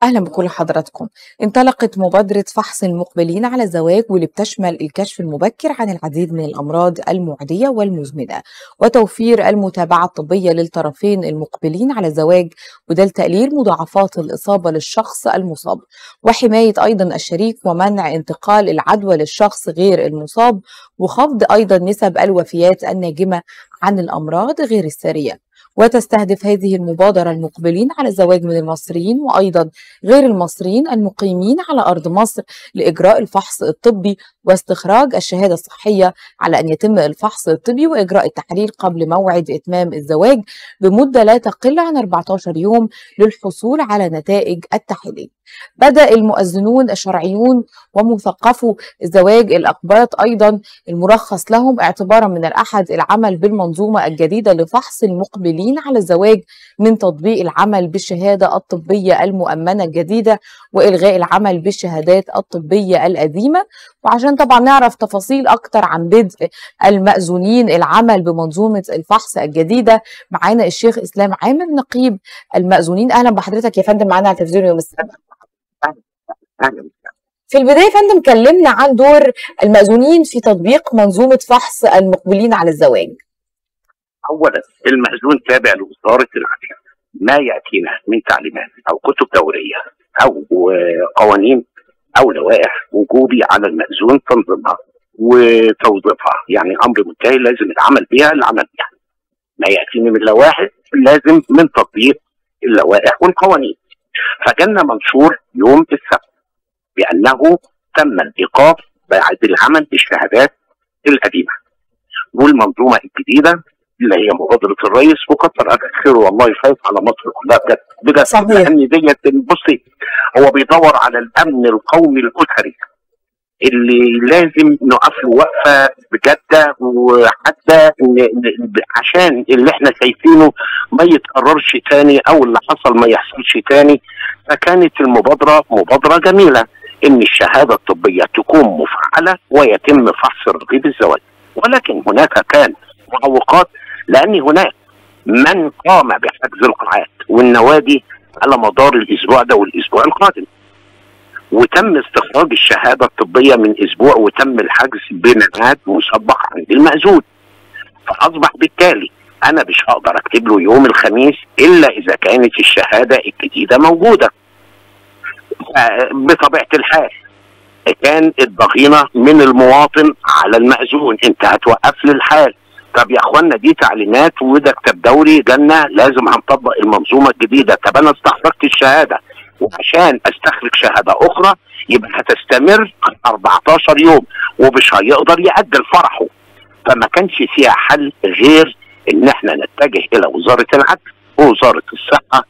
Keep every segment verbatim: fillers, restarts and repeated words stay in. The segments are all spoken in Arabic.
أهلا بكل حضراتكم. انطلقت مبادرة فحص المقبلين على الزواج واللي بتشمل الكشف المبكر عن العديد من الأمراض المعدية والمزمنة وتوفير المتابعة الطبية للطرفين المقبلين على الزواج، وده لتقليل مضاعفات الإصابة للشخص المصاب وحماية أيضا الشريك ومنع انتقال العدوى للشخص غير المصاب، وخفض أيضا نسب الوفيات الناجمة عن الأمراض غير السارية. وتستهدف هذه المبادرة المقبلين على الزواج من المصريين وأيضا غير المصريين المقيمين على أرض مصر لإجراء الفحص الطبي واستخراج الشهادة الصحية على أن يتم الفحص الطبي وإجراء التحليل قبل موعد إتمام الزواج بمدة لا تقل عن أربعة عشر يوم للحصول على نتائج التحليل. بدأ المؤذنون الشرعيون ومثقفو الزواج الأقباط أيضا المرخص لهم اعتبارا من الأحد العمل بالمنظومة الجديدة لفحص المقبلين على الزواج من تطبيق العمل بالشهادة الطبية المؤمنة الجديدة وإلغاء العمل بالشهادات الطبية القديمة. وعشان طبعا نعرف تفاصيل أكتر عن بدء المأذونين العمل بمنظومة الفحص الجديدة معانا الشيخ إسلام عامر نقيب المأذونين. أهلا بحضرتك يا فندم معانا على تلفزيون يوم السبت. في البداية يا فندم كلمنا عن دور المأذونين في تطبيق منظومة فحص المقبلين على الزواج. أولا المأذون تابع لوزارة العدل، ما يأتينا من تعليمات أو كتب دورية أو قوانين أو لوائح وجوبي على المأذون تنظيمها وتوظيفها، يعني أمر منتهي لازم العمل بها العمل بها. ما يأتينا من لوائح لازم من تطبيق اللوائح والقوانين. فجانا منشور يوم السبت بأنه تم الإيقاف بعد العمل بالشهادات القديمة والمنظومة الجديدة اللي هي مبادرة الرئيس، وكتر ألف خير والله يفوت على مصر كلها بجد بجد. صحيح. لأن ديت بصي هو بيدور على الأمن القومي الأسري اللي لازم نقف له وقفة بجد، وحتى عشان اللي احنا شايفينه ما يتكررش تاني او اللي حصل ما يحصلش تاني. فكانت المبادرة مبادرة جميلة ان الشهادة الطبية تكون مفعلة ويتم فحص رغيب الزواج، ولكن هناك كان معوقات لان هناك من قام بحجز القاعات والنوادي على مدار الاسبوع ده والاسبوع القادم، وتم استخراج الشهادة الطبية من اسبوع وتم الحجز بميعاد مسبق عند المأذون. فاصبح بالتالي انا مش هقدر اكتب له يوم الخميس الا اذا كانت الشهادة الجديدة موجودة. بطبيعة الحال كان الضغينة من المواطن على المأذون، انت هتوقف لي الحال. طب يا اخوانا دي تعليمات وده كتاب دوري جالنا لازم هنطبق المنظومة الجديدة. طب انا استخرجت الشهادة وعشان استخرج شهادة اخرى يبقى هتستمر أربعة عشر يوم ومش هيقدر يأجل فرحه. فما كانش فيها حل غير ان احنا نتجه الى وزارة العدل ووزارة الصحة.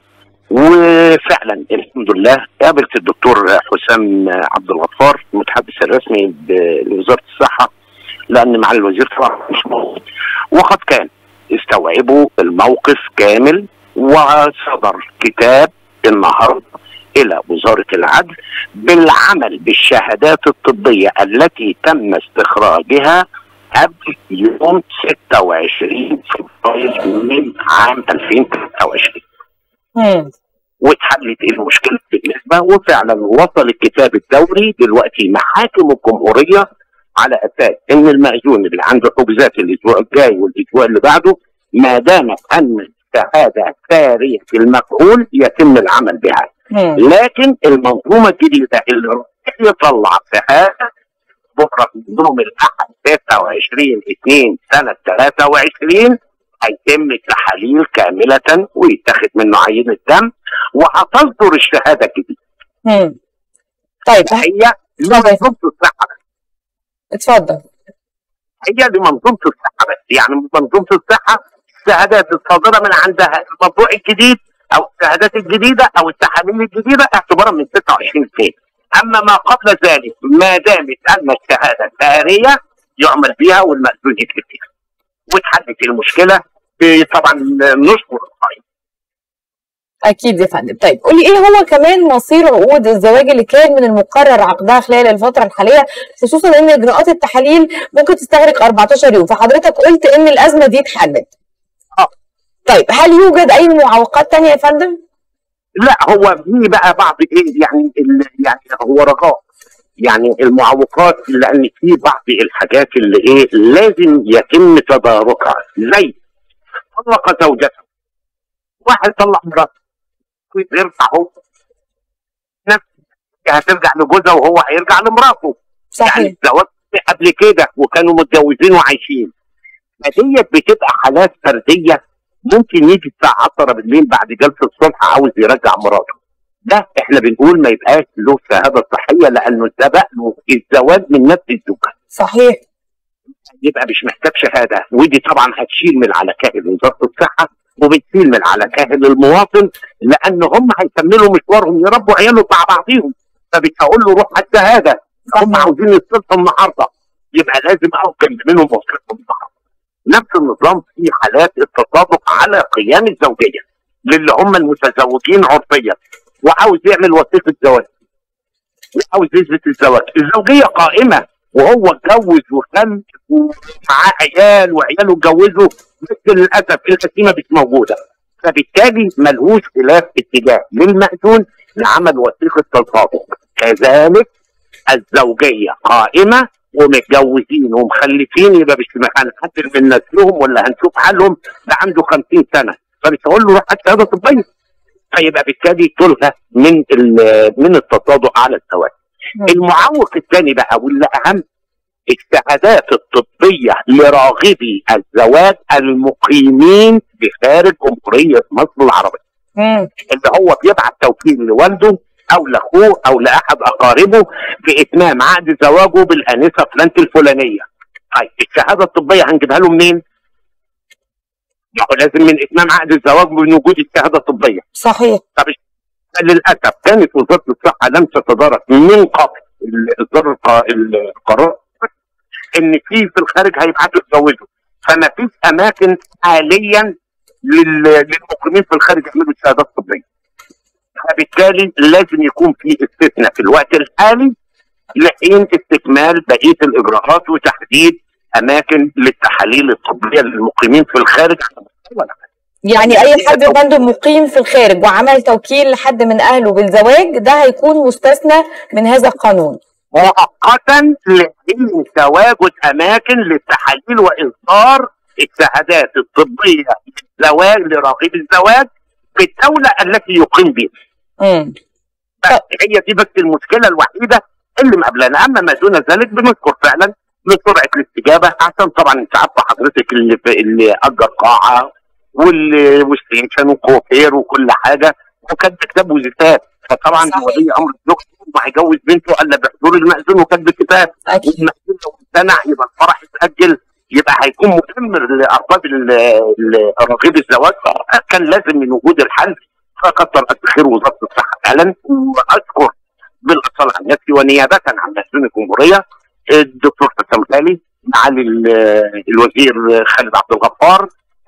وفعلا الحمد لله قابلت الدكتور حسام عبد الغفار المتحدث الرسمي لوزارة الصحة، لان مع الوزير طبعا مش موجود، وقد كان استوعبوا الموقف كامل وصدر كتاب النهارده الى وزارة العدل بالعمل بالشهادات الطبية التي تم استخراجها قبل يوم ستة وعشرين فبراير من عام ألفين وثلاثة وعشرين. امم واتحلت المشكله بالنسبه، وفعلا وصل الكتاب الدوري دلوقتي محاكم الجمهوريه على اساس ان المأذون اللي عنده حجوزات الاسبوع الجاي والاسبوع اللي بعده ما دامت ان الشهاده ساريه المفعول يتم العمل بها. مم. لكن المنظومه الجديده اللي يطلع في هذا بكره يوم الاحد ستة وعشرين اثنين سنه ثلاثة وعشرين هيتم التحاليل كامله ويتاخد منه عينه دم وهتصدر الشهاده الجديده. امم طيب هي لمنظومه الصحه. اتفضل. هي لمنظومه الصحه بس، يعني منظومه الصحه الشهادات الصادره من عندها الموضوع الجديد او الشهادات الجديده او التحاليل الجديده اعتبارا من ستة وعشرين اثنين. اما ما قبل ذلك ما دامت ان الشهاده ساريه يعمل بها والمأذون يكتب فيها. واتحلت المشكله. طبعا نشكر القائمه. اكيد يا فندم. طيب قولي ايه هو كمان مصير عقود الزواج اللي كان من المقرر عقدها خلال الفتره الحاليه، خصوصا ان اجراءات التحاليل ممكن تستغرق أربعة عشر يوم، فحضرتك قلت ان الازمه دي اتحلت. اه طيب هل يوجد اي معوقات تانية يا فندم؟ لا هو في بقى بعض ايه يعني يعني هو رجاء يعني المعوقات، لان في بعض الحاجات اللي ايه لازم يتم تداركها، زي طلق زوجته، واحد طلق مراته ويرجع هو نفسه هترجع لجوزها وهو هيرجع لمراته. صحيح. يعني الزواج قبل كده وكانوا متجوزين وعايشين، فديت بتبقى حالات فرديه، ممكن يجي الساعه عشرة بالليل بعد جلسه الصلح عاوز يرجع مراته، ده احنا بنقول ما يبقاش له شهاده صحيه، لانه سبق له الزواج من نفس الزوجه. صحيح. يبقى مش محتاج شهاده، ودي طبعا هتشيل من على كاهل وزاره الصحه وبتشيل من على كاهل المواطن، لان هم هيكملوا مشوارهم يربوا عيالهم مع بعضيهم، فمش هقول له روح هات شهاده، هم عاوزين يصلحوا النهارده، يبقى لازم اقف جنب منهم واصلحهم النهارده. نفس النظام في حالات التطابق على قيام الزوجيه للي هم المتزوجين عرفيا، وعاوز يعمل وثيقه زواج وعاوز يثبت الزواج، الزوجيه قائمه وهو اتجوز وخلف ومعاه عيال وعياله اتجوزوا، بس للاسف القسيمه مش موجوده، فبالتالي ملهوش خلاف اتجاه للمأذون لعمل وثيقه تطابق. كذلك الزوجيه قائمه ومتجوزين ومخلفين، يبقى مش هنحدد من نسلهم ولا هنشوف حالهم، ده عنده خمسين سنه، فمش هقول له روح هات شهاده طبيه، فيبقى بالتالي تلغى من من التطابق على الزواج. المعوق الثاني بقى واللي اهم، الشهادات الطبيه لراغبي الزواج المقيمين بخارج جمهوريه مصر العربيه. مم. اللي هو بيبعت توكيل لوالده او لاخوه او لاحد اقاربه باتمام عقد زواجه بالانسه فلانه الفلانيه. طيب الشهاده الطبيه هنجيبها له منين؟ لازم من اتمام عقد الزواج من وجود الشهاده الطبيه. صحيح. طب للاسف كانت وزاره الصحه لم تتدارك من قبل اصدار القرار ان في في الخارج هيبعتوا يتجوزوا، فما فيش اماكن حاليا للمقيمين في الخارج يعملوا الشهادات الطبيه. فبالتالي لازم يكون في استثناء في الوقت الحالي لحين استكمال بقيه الاجراءات وتحديد اماكن للتحاليل الطبيه للمقيمين في الخارج. يعني اي حد يا فندم مقيم في الخارج وعمل توكيل لحد من اهله بالزواج، ده هيكون مستثنى من هذا القانون مؤقتا لحين تواجد اماكن للتحاليل واصدار الشهادات الطبيه للزواج لراغبي الزواج في الدوله التي يقيم بها. امم هي دي بس المشكله الوحيده اللي مقابلانا، اما ما دون ذلك بنذكر فعلا لسرعه الاستجابه، عشان طبعا انت عارفه حضرتك اللي اللي اجر قاعه والستيشن وكوفير وكل حاجه وكاتب كتاب وزفاف، فطبعا ولي امر زوجته ما هيجوز بنته الا بحضور المأذون وكاتب الكتاب، والمأذون لو امتنع يبقى الفرح يتاجل، يبقى هيكون مدمر لارباب راغبي الزواج. كان لازم من وجود الحل، فكتر الف خير وزاره الصحه فعلا. واذكر بالاصاله عن نفسي ونيابه عن مأذون الجمهوريه الدكتور حسام غالي، معالي الوزير خالد عبد الغفار،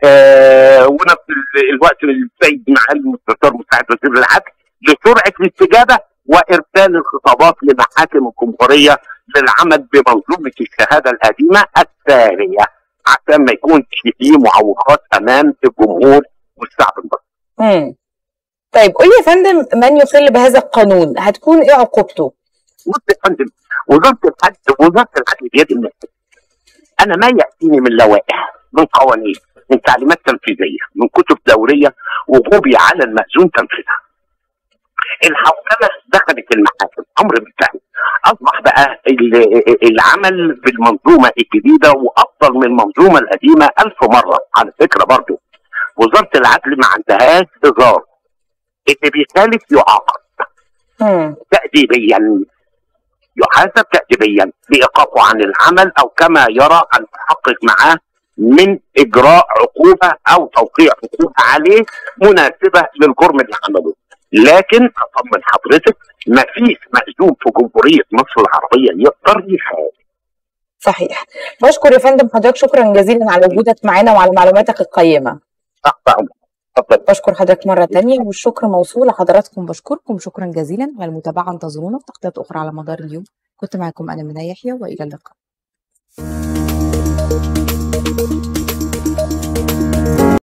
آه ونفس الوقت السيد معالي المستشار مساعد وزير العدل لسرعه الاستجابه وارسال الخطابات لمحاكم الجمهوريه للعمل بمنظومه الشهاده القديمه التاليه، عشان ما يكونش فيه معوقات امام الجمهور والشعب المصري. امم طيب قول لي يا فندم، من يخل بهذا القانون هتكون ايه عقوبته؟ بص يا فندم، وزاره العدل وزاره العدل بيد الناس. انا ما ياتيني من لوائح، من قوانين، من تعليمات تنفيذيه، من كتب دوريه وجوبي على المأذون تنفيذها. الحوكمه دخلت المحاكم، امر بالفعل اصبح بقى العمل بالمنظومه الجديده وافضل من المنظومه القديمه ألف مره. على فكره برضه وزاره العدل ما عندهاش هزار، اللي بيخالف يعاقب تأديبيا، يحاسب تأديبيا بإيقافه عن العمل أو كما يرى المحقق معاه من إجراء عقوبة أو توقيع عقوبة عليه مناسبة للجرم اللي عمله. لكن أطمن حضرتك ما فيش مأذون في جمهورية مصر العربية يقدر يخالف. صحيح. بشكر يا فندم حضرتك شكرا جزيلا على وجودك معنا وعلى معلوماتك القيمة. بشكر حضرتك مرة تانية، والشكر موصول لحضراتكم. بشكركم شكرا جزيلا على المتابعة. انتظرونا في تغطيات أخرى على مدار اليوم. كنت معكم أنا منى يحيى، وإلى اللقاء.